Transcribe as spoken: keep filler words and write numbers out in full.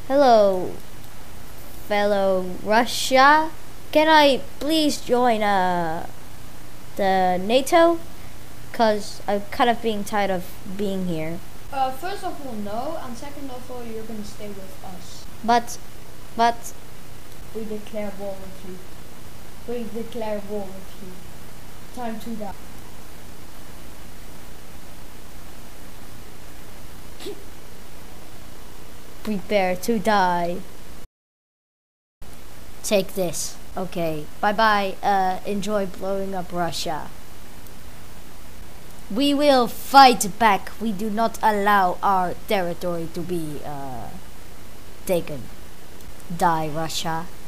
Hello, fellow Russia. Can I please join uh the NATO? Cause I'm kind of being tired of being here. Uh, first of all, no, and second of all, you're gonna stay with us. But, but We declare war with you. We declare war with you. Time to die. prepare to die. Take this. Okay. Bye bye. Uh, enjoy blowing up Russia. We will fight back. We do not allow our territory to be uh, taken. Die, Russia.